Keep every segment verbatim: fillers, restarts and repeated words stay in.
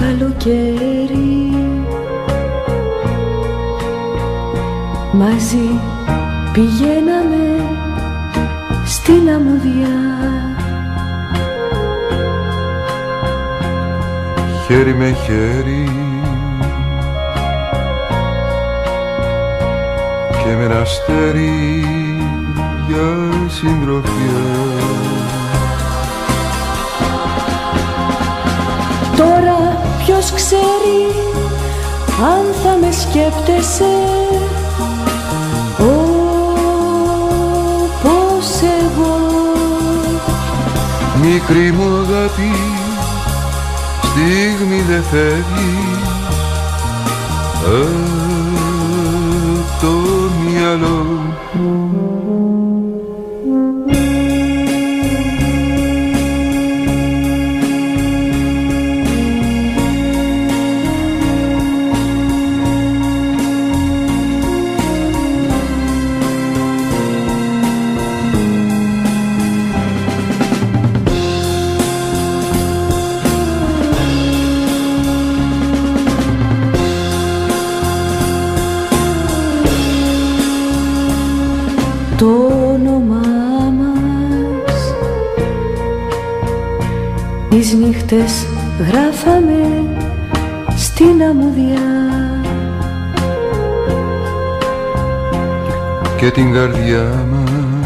καλοκαίρι μαζί πηγαίναμε στην αμμουδιά. Χέρι με χέρι και με ένα αστέρι για συντροφιά. Τώρα ποιος ξέρει αν θα με σκέπτεσαι όπως εγώ. Μικρή μου αγάπη, στιγμή δε φεύγει απ' το μυαλό. Το όνομά μας τις νύχτες γράφαμε στην αμμουδιά και την καρδιά μας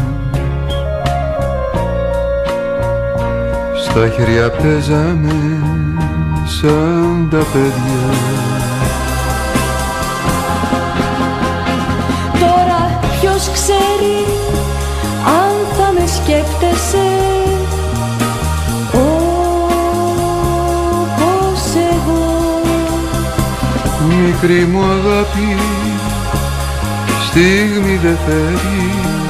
στα χέρια παίζαμε σαν τα παιδιά. Τώρα ποιος ξέρει αν θα με σκέπτεσαι όπως εγώ. Μικρή μου αγάπη, στιγμή δε φεύγει